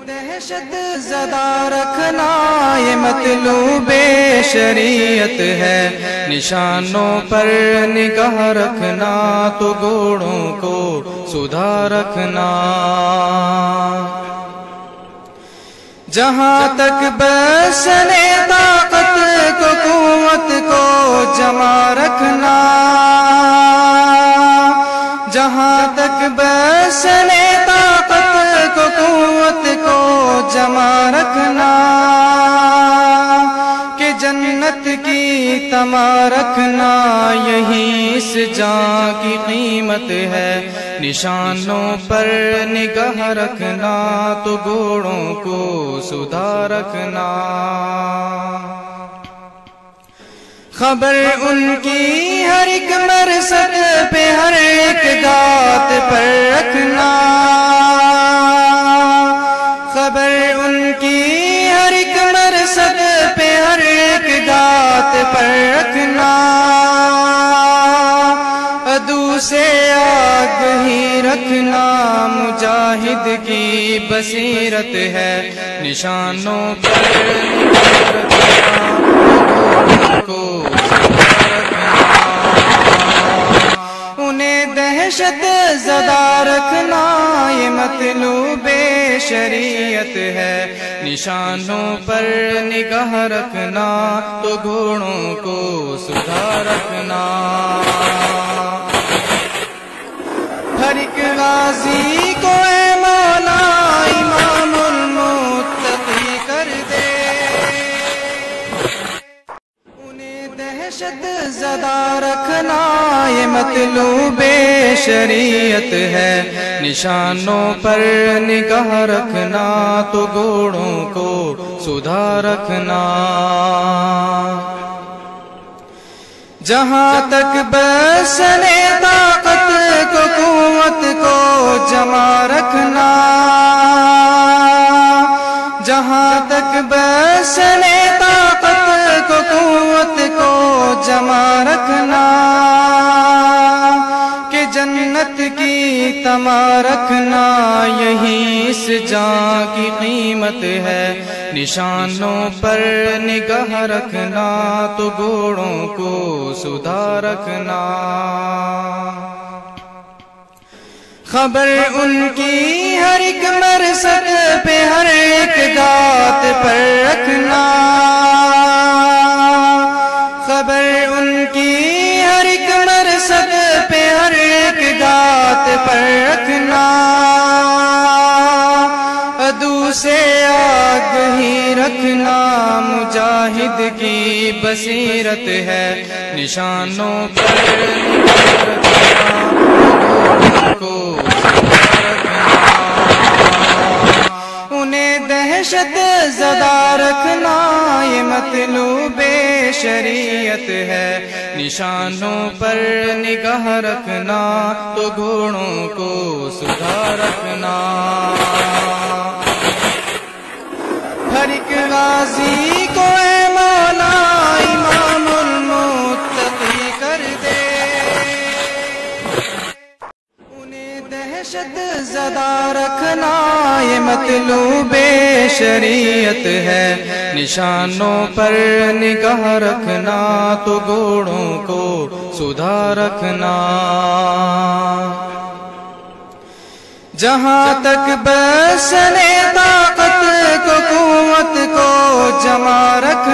دہشت زدہ رکھنا یہ مطلوب شریعت ہے، نشانوں پر نگاہ رکھنا تو گھوڑوں کو سدھا رکھنا۔ جہاں تک بس نے طاقت کو قوت کو جمع رکھنا، جہاں تک بس نے طاقت کو قوت کو جمع رکھنا، کہ جنت کی طمع رکھنا یہی اس جان کی قیمت ہے، نشانوں پر نگاہ رکھنا تو گھوڑوں کو سدھا رکھنا۔ خبر ان کی ہر ایک مرصد پہ ہر ایک گات پر رکھنا، خبر ان کی ہر ایک مرصد پہ ہر ایک گات پر رکھنا، عدو سے آگ ہی رکھنا مجاہد کی بصیرت ہے، نشانوں پر رکھنا کو انہیں دہشت زدہ رکھنا یہ مطلوب شریعت ہے، نشانوں پر نگاہ رکھنا تو گھوڑوں کو سدھا رکھنا۔ ہر ایک غازی کو اے مولا امام المتقی کر دے، انہیں دہشت زدہ رکھنا یہ مطلوب شریعت ہے، نشانوں پر نگاہ رکھنا تو گھوڑوں کو سدھا رکھنا۔ جہاں تک بس نے طاقت کو قوت کو جمع رکھنا، جہاں تک بس نے طاقت کو قوت کو جمع رکھنا، کہ جنت کی طمع رکھنا یہی اس جان کی قیمت ہے، نشانوں پر نگاہ رکھنا تو گھوڑوں کو سدھا رکھنا۔ خبر ان کی ہر ایک مرصد پہ ہر ایک گات پر رکھنا، خبر ان کی ہر ایک مرصد پہ ہر ایک گات پر رکھنا، عدو سے آگ ہی رکھنا مجاہد کی بصیرت ہے، نشانوں پر رکھنا کو انہیں دہشت زدہ رکھنا یہ مطلوب شریعت ہے، نشانوں پر نگاہ رکھنا تو گھوڑوں کو سدھا رکھنا۔ ہر ایک غازی کو اے مولا امام المتقی کر دے، انہیں دہشت زدہ رکھنا یہ مطلوب شریعت ہے، نشانوں پر نگاہ رکھنا تو گھوڑوں کو سدھا رکھنا۔ جہاں تک بس نے طاقت کو قوت کو جمع رکھنا،